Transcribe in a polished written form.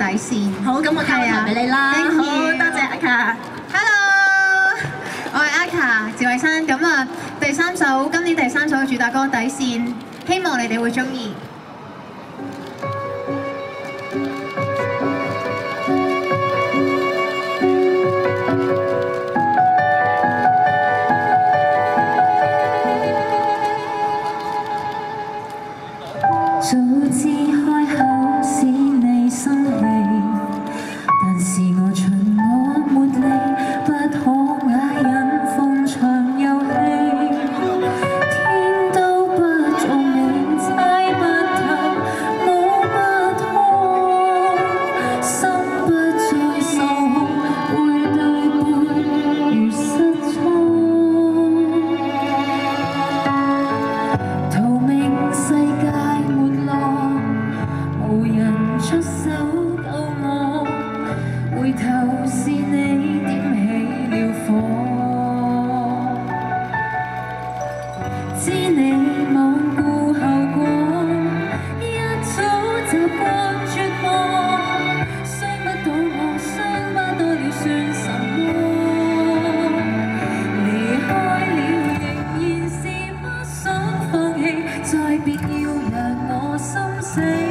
線。 好，咁我交台俾你啦。好，多謝阿卡。 Hello， 我係阿卡趙慧珊。咁啊，今年第三首嘅主打歌《底線》，希望你哋會中意。 早知開口使你生氣，但是我盡我沒力，不可啞忍逢場遊戲。天都不做美，猜不透，摸不透，心不再受控，背對背如失蹤，逃命世界。無人出手救我，回頭是你點起了火，知你罔顧後果，一早習慣絕望，傷不到我，傷不到了算什麼？離開了仍然是不想放棄，再別要讓我心死。